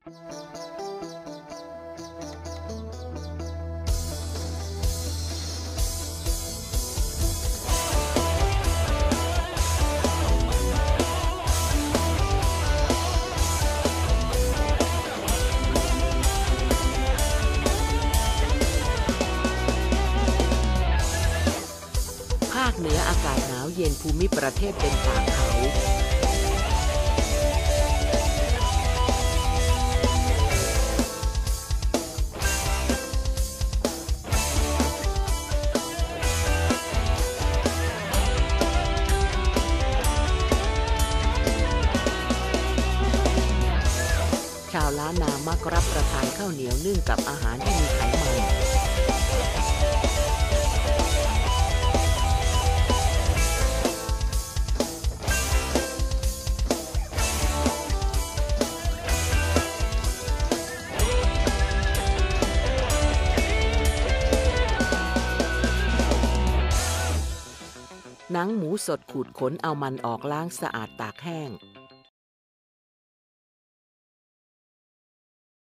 ภาคเหนืออากาศหนาวเย็นภูมิประเทศเป็นป่าเขาชาวล้านนามักรับประทานข้าวเหนียวนึ่งกับอาหารที่มีไขมันหนังหมูสดขูดขนเอามันออกล้างสะอาดตากแห้ง